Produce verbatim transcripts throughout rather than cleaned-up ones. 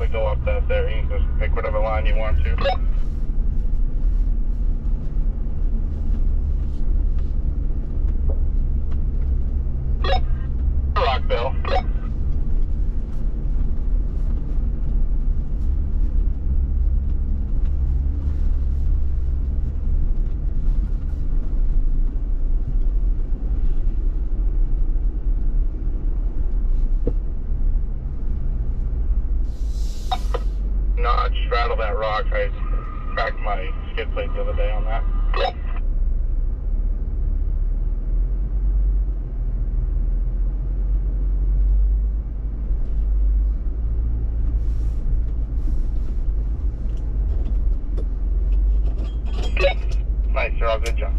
go up that there. You can just pick whatever line you want to. Rockville. Not straddle that rock. I cracked my skid plate the other day on that. Nice, you're all good, John.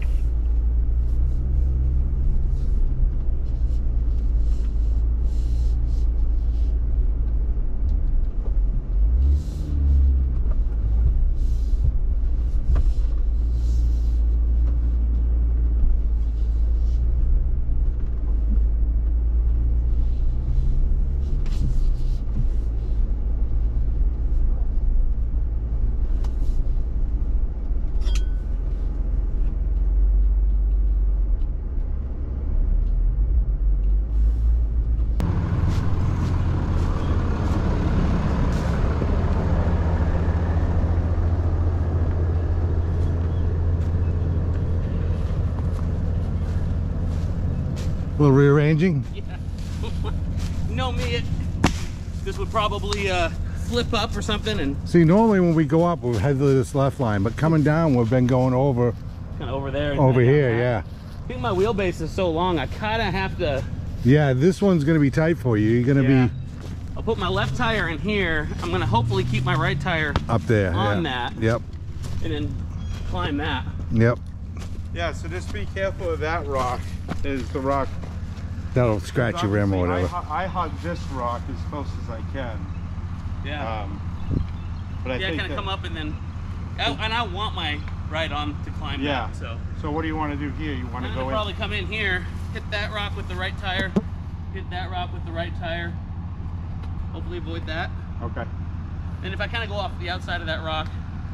A little rearranging? Yeah. No, me, it, this would probably uh, flip up or something. And see, normally when we go up, we head to this left line, but coming down, we've been going over. Kind of over there. Over here, yeah. I think my wheelbase is so long, I kind of have to. Yeah, this one's going to be tight for you. You're going to yeah. be. I'll put my left tire in here. I'm going to hopefully keep my right tire up there on yeah. that. Yep. And then climb that. Yep. Yeah, so just be careful of that rock. Is the rock that'll scratch your rim or whatever. I, I hug this rock as close as I can. Yeah. Um, but I yeah, think kind of come up and then, I, and I want my right on to climb yeah. that. So. So what do you want to do here? You want to go in? Probably come in here, hit that rock with the right tire, hit that rock with the right tire. Hopefully avoid that. Okay. And if I kind of go off the outside of that rock,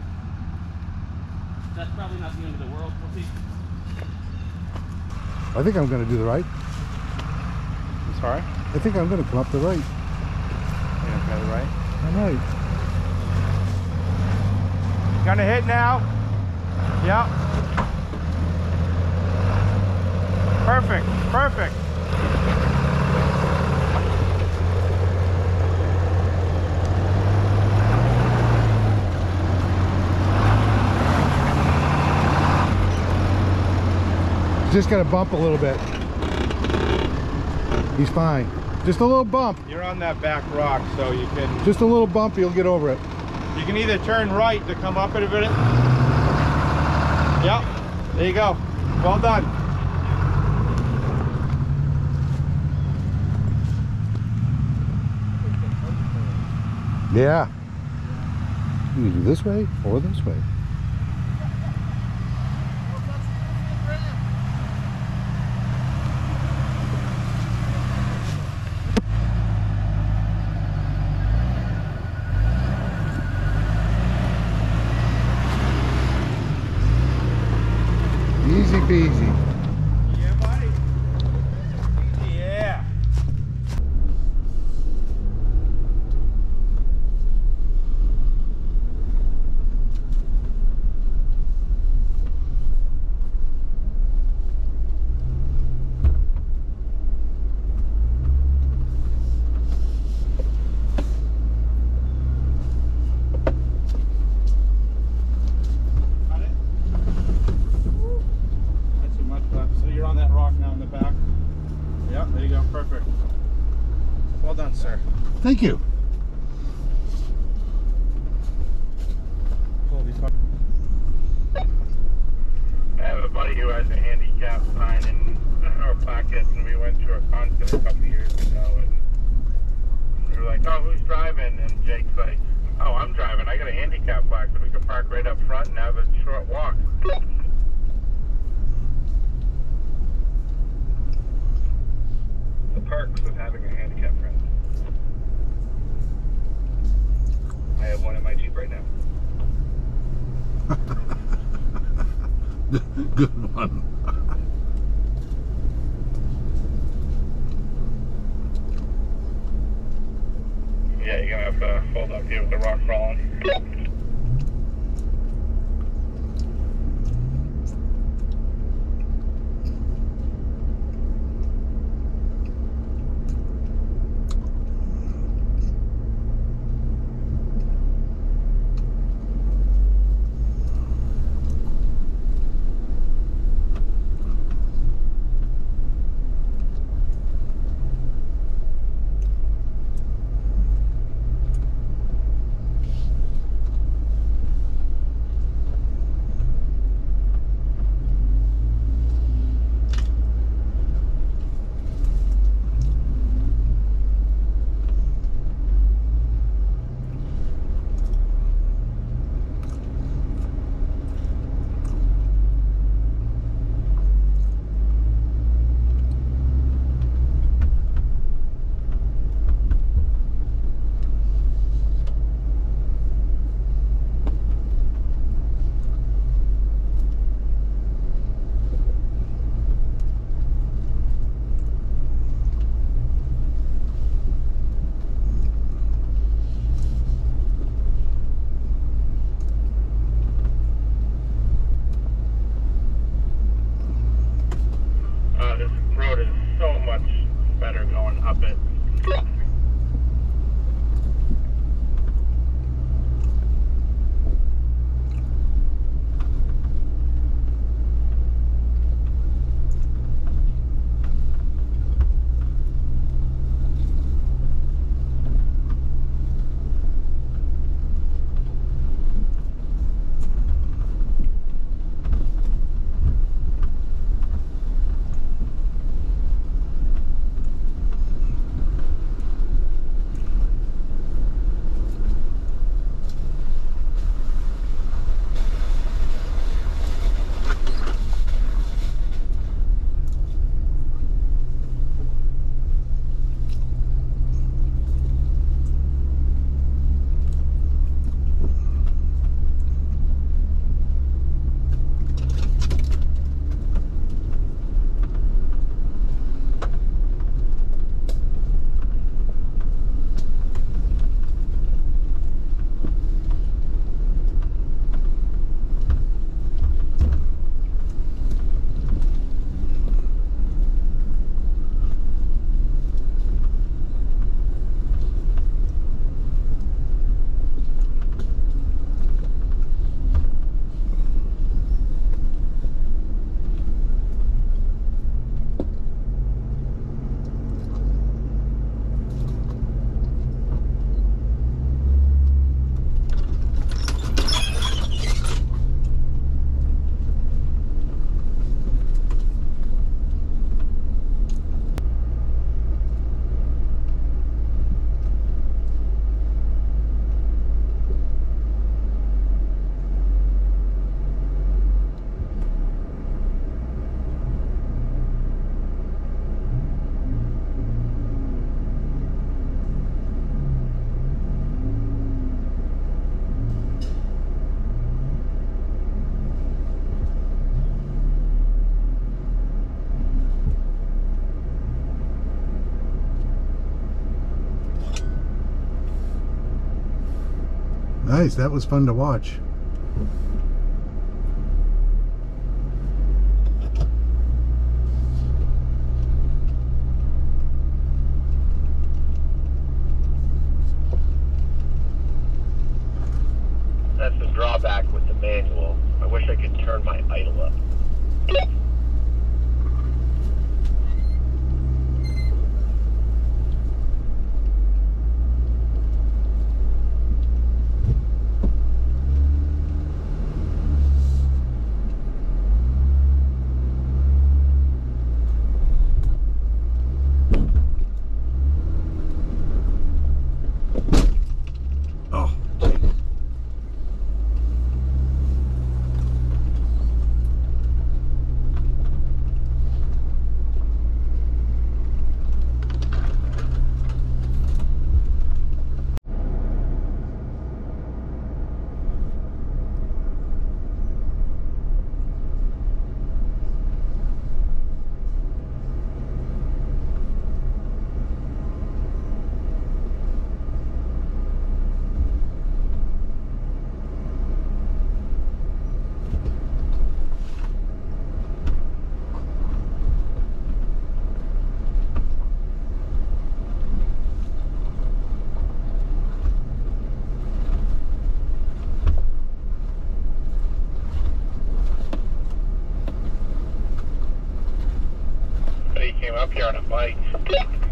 that's probably not the end of the world. We'll see. I think I'm going to do the right. Sorry? I think I'm going to come up the right. You're going to go the right? All right. Gonna hit now? Yep. Perfect, perfect. Just got to bump a little bit. He's fine. Just a little bump. You're on that back rock, so you can... Just a little bump, you'll get over it. You can either turn right to come up in a minute. Yep, there you go. Well done. Yeah. You can do this way or this way. Easy peasy. Yeah, buddy. Yeah. Perfect. Well done, sir. Thank you. I have a buddy who has a handicap sign in our pocket, and we went to a concert a couple years ago, and we were like, oh, who's driving? And Jake's like, oh, I'm driving. I got a handicap plaque, so we can park right up front and have a short walk. The perks of having a handicap friend. asleep right now. Good one. Yeah, you're gonna have to hold up here with the rock crawling. Better going up it. Nice, that was fun to watch. That's the drawback with the manual. I wish I could turn my idle up. on a bike.